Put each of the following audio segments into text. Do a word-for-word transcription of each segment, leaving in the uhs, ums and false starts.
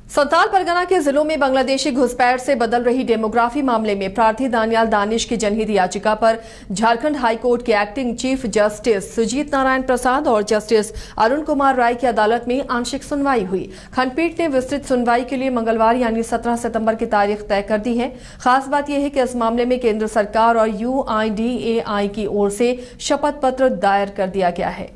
संथाल परगना के जिलों में बांग्लादेशी घुसपैठ से बदल रही डेमोग्राफी मामले में प्रार्थी दानियाल दानिश की जनहित याचिका पर झारखंड हाईकोर्ट के acting chief justice Sujit Narayan Prasad और जस्टिस अरुण कुमार राय की अदालत में आंशिक सुनवाई हुई। खंडपीठ ने विस्तृत सुनवाई के लिए मंगलवार यानी सत्रह सितंबर की तारीख तय कर दी है। खास बात यह है कि इस मामले में केंद्र सरकार और यू आई डी ए आई की ओर से शपथ पत्र दायर कर दिया गया है।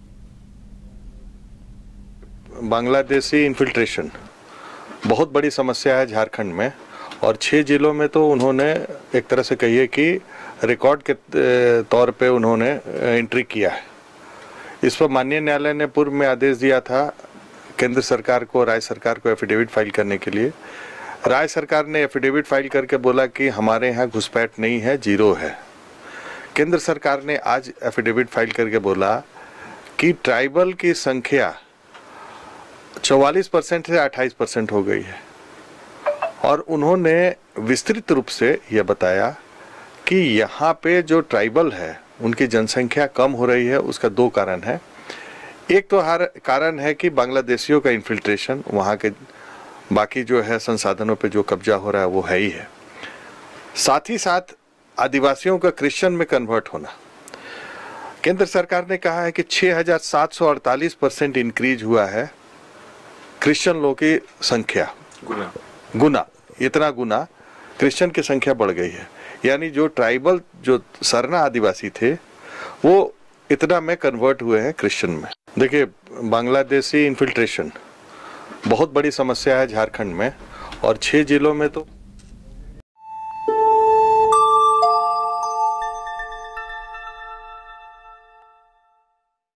बांग्लादेशी इन्फिल्ट्रेशन बहुत बड़ी समस्या है झारखंड में, और छह जिलों में तो उन्होंने एक तरह से कहिए कि रिकॉर्ड के तौर पे उन्होंने एंट्री किया है। इस पर माननीय न्यायालय ने पूर्व में आदेश दिया था केंद्र सरकार को, राज्य सरकार को एफिडेविट फाइल करने के लिए। राज्य सरकार ने एफिडेविट फाइल करके बोला कि हमारे यहाँ घुसपैठ नहीं है, जीरो है। केंद्र सरकार ने आज एफिडेविट फाइल करके बोला कि ट्राइबल की संख्या चौवालीस परसेंट से अट्ठाईस परसेंट हो गई है, और उन्होंने विस्तृत रूप से यह बताया कि यहाँ पे जो ट्राइबल है उनकी जनसंख्या कम हो रही है। उसका दो कारण है। एक तो हर कारण है कि बांग्लादेशियों का इन्फिल्ट्रेशन, वहाँ के बाकी जो है संसाधनों पे जो कब्जा हो रहा है वो है ही है। साथ ही साथ आदिवासियों का क्रिश्चियन में कन्वर्ट होना। केंद्र सरकार ने कहा है कि छः हजार सात सौ अड़तालीस परसेंट इंक्रीज हुआ है क्रिश्चियन लोगों की संख्या, गुना गुना इतना गुना क्रिश्चियन की संख्या बढ़ गई है। यानी जो ट्राइबल जो सरना आदिवासी थे वो इतना में कन्वर्ट हुए हैं क्रिश्चियन में। देखिए, बांग्लादेशी इन्फिल्ट्रेशन बहुत बड़ी समस्या है झारखंड में, और छह जिलों में तो